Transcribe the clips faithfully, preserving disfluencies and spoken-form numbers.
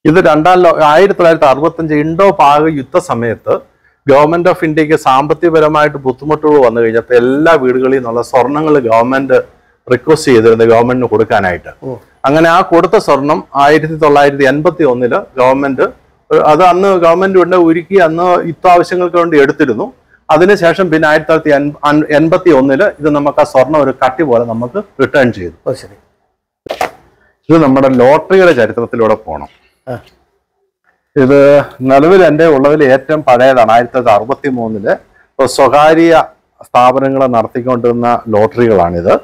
ഇത് രണ്ടാം ലോ ആയിരത്തി തൊള്ളായിരത്തി അറുപത്തഞ്ച് ഇൻഡോ പാക് യുദ്ധ സമയത്ത് ഗവൺമെന്റ് ഓഫ് ഇന്ത്യക്ക് സാമ്പത്തികപരമായിട്ട് ബുദ്ധിമുട്ടുകൾ വന്നു കഴിഞ്ഞപ്പോൾ എല്ലാ വീടുകളിൽ നിന്നുള്ള സ്വർണ്ണങ്ങൾ ഗവൺമെന്റ് റിക്വസ്റ്റ് ചെയ്തിരുന്നത് ഗവൺമെന്റിന് കൊടുക്കാനായിട്ട്. അങ്ങനെ ആ കൊടുത്ത സ്വർണം ആയിരത്തി തൊള്ളായിരത്തി എൺപത്തി ഒന്നില് ഗവൺമെന്റ് അത് അന്ന് ഗവൺമെന്റ് കൊണ്ട് ഒരുക്കി അന്ന് യുദ്ധാവശ്യങ്ങൾക്ക് വേണ്ടി എടുത്തിരുന്നു. അതിനുശേഷം പിന്നെ ആയിരത്തി തൊള്ളായിരത്തി എൺപത്തി ഒന്നില് ഇത് നമുക്ക് ആ സ്വർണം ഒരു കട്ടി പോലെ നമുക്ക് റിട്ടേൺ ചെയ്തു. ശരി, ഇത് നമ്മുടെ ലോട്ടറിയുടെ ചരിത്രത്തിലൂടെ പോകണം. ഇത് നിലവിൽ എൻ്റെ ഉള്ളതിൽ ഏറ്റവും പഴയതാണ്. ആയിരത്തി തൊള്ളായിരത്തി അറുപത്തി മൂന്നില് സ്വകാര്യ സ്ഥാപനങ്ങൾ നടത്തിക്കൊണ്ടിരുന്ന ലോട്ടറികളാണിത്.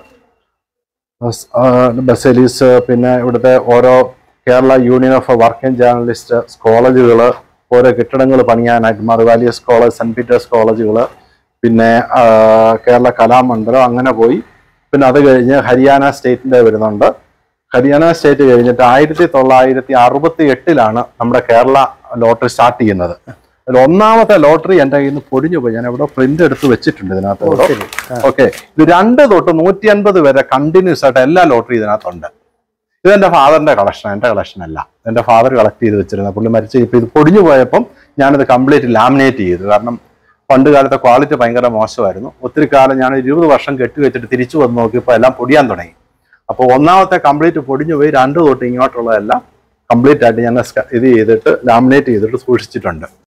ബസലീസ്, പിന്നെ ഇവിടുത്തെ ഓരോ Kerala union of working journalist കോളേജുകൾ, ഓരോ കെട്ടിടങ്ങൾ പണിയാനായിട്ട് മറുവാലിയസ് കോളേജ്, സെന്റ് പീറ്റേഴ്സ് കോളേജുകൾ, പിന്നെ കേരള കലാമണ്ഡലം, അങ്ങനെ പോയി. പിന്നെ അത് കഴിഞ്ഞ് ഹരിയാന സ്റ്റേറ്റിൻ്റെ വരുന്നുണ്ട്. ഹരിയാന സ്റ്റേറ്റ് കഴിഞ്ഞിട്ട് ആയിരത്തി തൊള്ളായിരത്തി അറുപത്തി എട്ടിലാണ് നമ്മുടെ കേരള ലോട്ടറി സ്റ്റാർട്ട് ചെയ്യുന്നത്. അതിൽ ഒന്നാമത്തെ ലോട്ടറി എൻ്റെ കയ്യിൽ നിന്ന് പൊടിഞ്ഞു പോയി. ഞാൻ ഇവിടെ പ്രിന്റ് എടുത്ത് വെച്ചിട്ടുണ്ട് ഇതിനകത്ത്. ഓക്കെ, ഇത് രണ്ട് തൊട്ട് നൂറ്റി അൻപത് വരെ കണ്ടിന്യൂസ് ആയിട്ട് എല്ലാ ലോട്ടറി ഇതിനകത്തുണ്ട്. ഇതെന്റെ ഫാദറിന്റെ കളക്ഷൻ, എൻ്റെ കളക്ഷൻ അല്ല. എൻ്റെ ഫാദർ കളക്ട് ചെയ്ത് വെച്ചിരുന്നത്. പുള്ളി മരിച്ച് ഇപ്പം ഇത് പൊടിഞ്ഞു പോയപ്പം ഞാനിത് കംപ്ലീറ്റ് ലാമിനേറ്റ് ചെയ്തു. കാരണം പണ്ട് കാലത്തെ ക്വാളിറ്റി ഭയങ്കര മോശമായിരുന്നു. ഒത്തിരി കാലം ഞാൻ ഇരുപത് വർഷം കെട്ടി വെച്ചിട്ട് തിരിച്ചു വന്ന് നോക്കിയപ്പോൾ എല്ലാം പൊടിയാൻ തുടങ്ങി. അപ്പോൾ ഒന്നാമത്തെ കംപ്ലീറ്റ് പൊടിഞ്ഞു പോയി. രണ്ട് തൊട്ട് ഇങ്ങോട്ടുള്ളതെല്ലാം കംപ്ലീറ്റ് ആയിട്ട് ഞാൻ ഇത് ചെയ്തിട്ട് ലാമിനേറ്റ് ചെയ്തിട്ട് സൂക്ഷിച്ചിട്ടുണ്ട്.